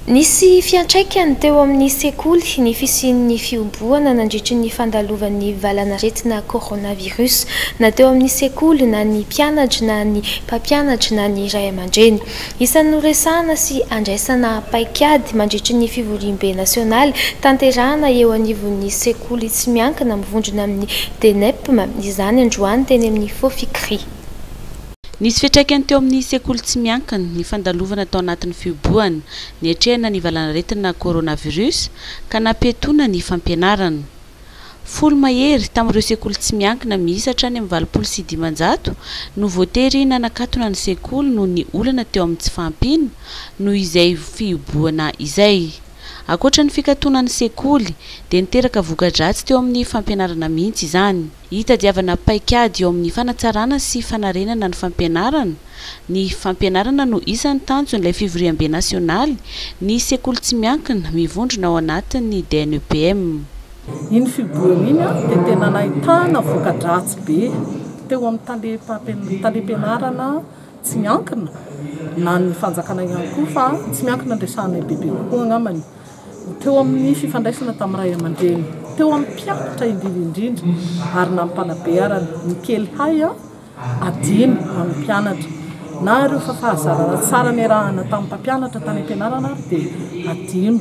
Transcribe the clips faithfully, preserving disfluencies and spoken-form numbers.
Nisy fiantraikany teo amin'ny sekoly ny fisian'ny fioboana nandritry ny fandalovan'ny valanaretina coronavirus na teo amin'ny sekoly na ny mpianatra na ny mpampianatra na ny ray aman-dreny. Isan'ny noresahana sy andraisana paikady mandritry ny fivoriam-be nasionaly tanterahana eo anivon'ny sekoly tsy miankina mivondrona amin'ny D N E P M, izany androany teny amin'ny Fofikry. Nisy fiantraikany teo amin'ny sekoly tsy miankina ny fandalovana tao anatin'ny fiboahana ny hatrehana ny valanaretina coronavirus ka nampetona ny fampianarana. Folo mahery tamin'ireo sekoly tsy miankina miisa hatrany amin'ny valopolo sy dimanjato no voatery nanakatona ny sekoly noho ny olana teo amin'ny tsy fahampiana noho izay fiboahana izay. Ankoatra ny fikatona ny sekoly dia niteraka voka-dratsy teo amin'ny fampianarana mihitsy izany. Hitadiavana paikady eo amin'ny fanatsarana sy fanarenana ny fampianarana. Ny fampianarana no isan'ny tanjon'ilay fivoriam-be nasionaly ny sekoly tsy miankina mivondrona ao anatin'ny D N E P M. Iny fiboahana iny dia tena nahitana voka-dratsy be teo amin'ny talim-pianarana tsy miankina na ny fanjakana ihany koa fa tsy miankina andresahana bebe kokoa angambany. Teo amin'ny fifandraisana tamin'ny ray aman-dreny, teo amin'ny mpianatra indrindra ary na mpanabearana ny kely hay adiny amin'ny mpianatra na ireo fa fahazarana tsara ny arahana tamin'ny mpampianatra tany am-pianarana ary dia adino.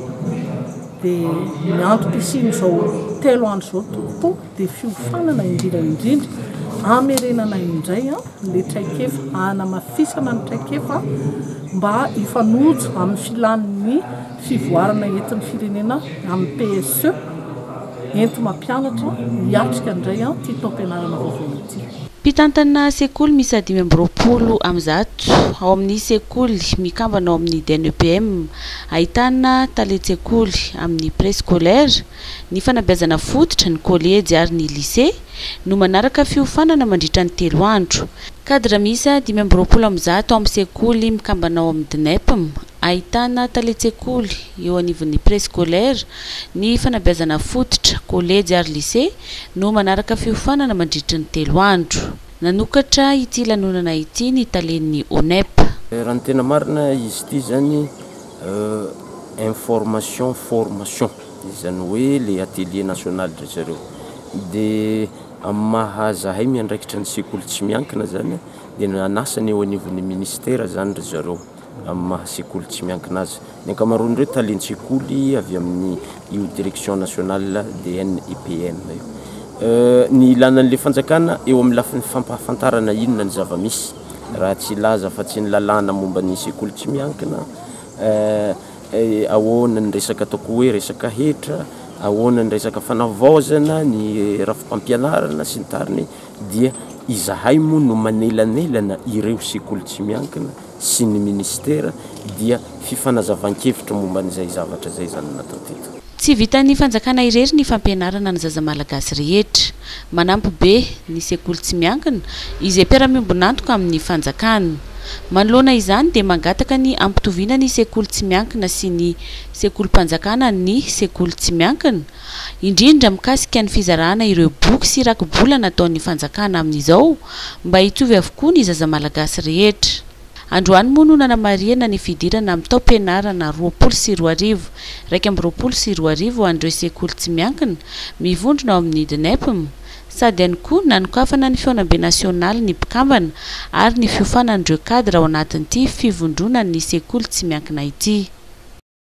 Dia ny antom-pisiny izao telo andro izao tokoa dia fiofanana indrindra indrindra amerenana indray ilay traikefa, hanamafisana ny traikefa mba hifanojo amin'ny filan'ny fivoarana entin'ny firenena amin'ny P S E ento mampianatra hiatrika indray ty taom-pianarana vaovao ity. Mpitantana sekoly misy dimy amby roapolo amin'ny zato ao amin'ny sekoly mikambana ao amin'ny D N E P M, ahitana taletsekoly amin'ny préscolaire, ny fanabeazana fototra, ny kolejy ary ny lycée no manaraka fiofanana mandritra ny telo andro. Kadra misy dimy amby roapolo amin'ny zato ao amin'ny sekoly mikambana ao amin'ny D N E P M, ahitana taletsekoly eo anivon'ny préscolaire, ny fanabeazana fototra, kolejy ary lycée no manaraka fiofanana mandritra ny telo andro. Nanokatra ity lanonana ity ny talen'ny O N E P. Raha ny tena marina izy ity zany information formation, izany hoe le atelier national dry zareo. Dia mahazahay miandraikitra ny sekoly tsy miankina zany dia nanasany eo anivon'ny ministera zany ry zareo amin'ny maha sekoly tsy miankina azy. Ny ankamaroan'ireo talentsekoly avy amin'ny io direction nationale D N E P M io. Ny ilanan'le fanjakana eo amin'ny lafiny fampahafantarana inona ny zava-misy raha tsy laza fa tsy ny lalàna momba ny sekoly tsy miankina, ahoana ny resaka ataoko hoe resaka hetra, ahoana ny resaka fanavaozana, ny rafim-pampianarana sy ny tariny, dia izahay moa no manelanelana ireo sekoly tsy miankina sy ny ministera dia fifanazavan-kevitra momba n'izay zavatra zay zany natao teto. Tsy vitan'ny fanjakana irery ny fampianarana ny zaza malagasy rehetra. Manampy be ny sekoly tsy miankina izay mpiara-miombonantoka amin'ny fanjakana. Manoloana izany dia mangataka ny ampitoviana ny sekoly tsy miankina sy ny sekolim-panjakana ny sekoly tsy miankina, indrindra mikasika ny fizarana ireo boky sy raki-bola nataon'ny fanjakana amin'izao mba hitovy avokoa ny zaza malagasy rehetra. Androany moa no nanamariana ny fidirana amin'ny taom-pianarana roapolo sy roa arivo, raika amby roapolo sy roa arivo ho an'ireo sekoly tsy miankina mivondrona ao amin'ny D N E P M, sady ihany koa nanokafana ny feonam-be nasionaly ny mpikambana ary ny fiofanan'ireo kadra ao anatin'ity fivondronan'ny sekoly tsy miankina ity.